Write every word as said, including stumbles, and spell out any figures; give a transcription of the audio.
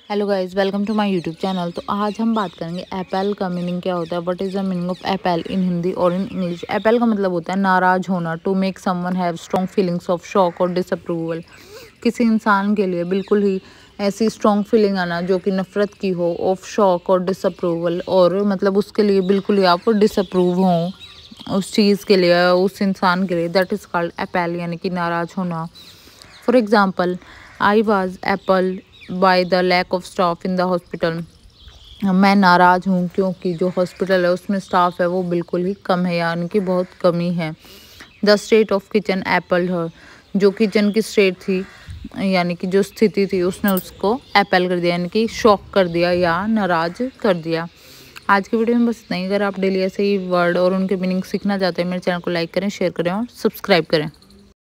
Hello guys, welcome to my YouTube channel. तो आज हम बात करेंगे एपेल का मीनिंग क्या होता है। What is the meaning of appal in Hindi और इन इंग्लिश। एपेल का मतलब होता है नाराज होना, to make someone have strong feelings of shock और डिसअप्रूवल। किसी इंसान के लिए बिल्कुल ही ऐसी स्ट्रॉन्ग फीलिंग आना जो कि नफरत की हो, ऑफ शॉक और डिसअप्रूवल, और मतलब उसके लिए बिल्कुल ही आप डिसअप्रूव हों उस चीज़ के लिए, उस इंसान के लिए। दैट इज़ कॉल्ड एपेल, यानी कि नाराज होना। For example, I was appal by the lack of staff in the hospital. मैं नाराज़ हूँ क्योंकि जो हॉस्पिटल है उसमें स्टाफ है वो बिल्कुल ही कम है, यानी कि बहुत कमी है। The state of kitchen appalled her. जो किचन की स्टेट थी, यानी कि जो स्थिति थी, उसने उसको एप्पल कर दिया, यानी कि शॉक कर दिया या नाराज कर दिया। आज की वीडियो में बस इतना ही। अगर आप डेली ऐसे ही वर्ड और उनके मीनिंग सीखना चाहते हैं, मेरे चैनल को लाइक करें, शेयर करें और सब्सक्राइब करें।